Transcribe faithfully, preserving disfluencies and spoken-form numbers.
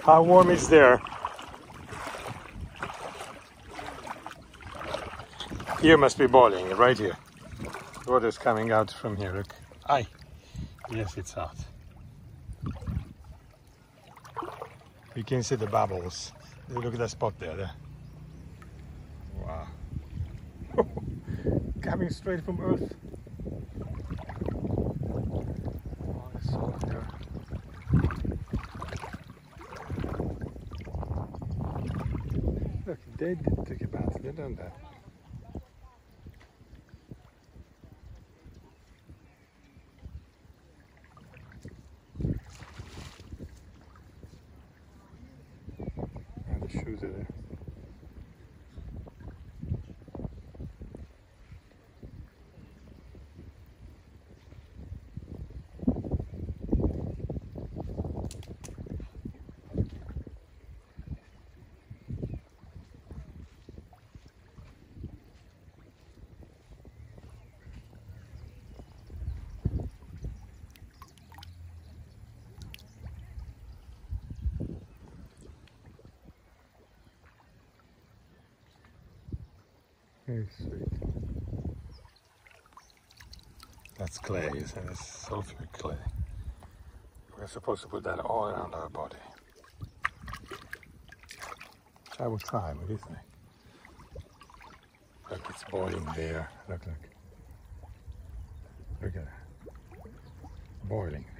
How warm is there? Here must be boiling, right here. The water's coming out from here, look. Aye. Yes, it's hot. You can see the bubbles. Look at that spot there. there. Wow. Coming straight from Earth. Oh, it's so hot there. Look, they did take a bath. They've done that. Shoes are there. Very sweet. That's clay, isn't it? It's sulfuric clay. We're supposed to put that all around our body. I will try with this thing. Look, it's boiling there. Look, look. Look at it. Boiling.